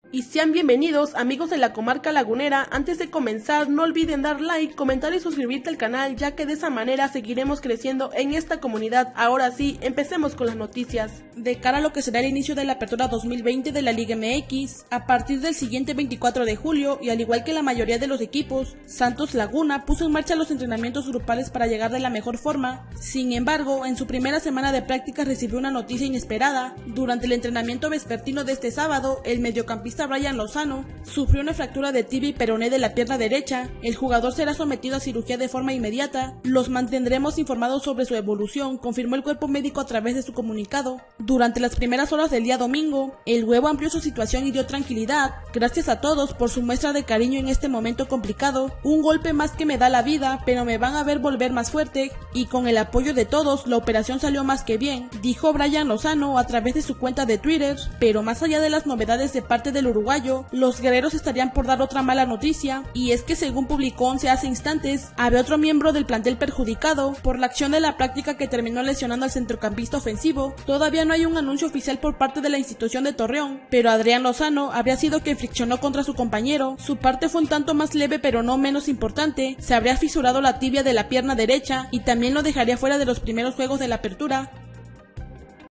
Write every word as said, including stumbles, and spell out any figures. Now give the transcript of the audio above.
Y sean bienvenidos amigos de la comarca lagunera. Antes de comenzar no olviden dar like, comentar y suscribirte al canal, ya que de esa manera seguiremos creciendo en esta comunidad. Ahora sí, empecemos con las noticias. De cara a lo que será el inicio de la apertura dos mil veinte de la Liga M X, a partir del siguiente veinticuatro de julio, y al igual que la mayoría de los equipos, Santos Laguna puso en marcha los entrenamientos grupales para llegar de la mejor forma. Sin embargo, en su primera semana de prácticas recibió una noticia inesperada. Durante el entrenamiento vespertino de este sábado, el mediocampista Brian Lozano sufrió una fractura de tibia y peroné de la pierna derecha. El jugador será sometido a cirugía de forma inmediata. Los mantendremos informados sobre su evolución, confirmó el cuerpo médico a través de su comunicado. Durante las primeras horas del día domingo, el huevo amplió su situación y dio tranquilidad. Gracias a todos por su muestra de cariño en este momento complicado. Un golpe más que me da la vida, pero me van a ver volver más fuerte, y con el apoyo de todos, la operación salió más que bien, dijo Brian Lozano a través de su cuenta de Twitter. Pero más allá de las novedades de parte del uruguayo, los guerreros estarían por dar otra mala noticia, y es que según publicó once hace instantes, había otro miembro del plantel perjudicado por la acción de la práctica que terminó lesionando al centrocampista ofensivo. Todavía no hay un anuncio oficial por parte de la institución de Torreón, pero Adrián Lozano habría sido quien friccionó contra su compañero. Su parte fue un tanto más leve pero no menos importante, se habría fisurado la tibia de la pierna derecha y también lo dejaría fuera de los primeros juegos de la apertura.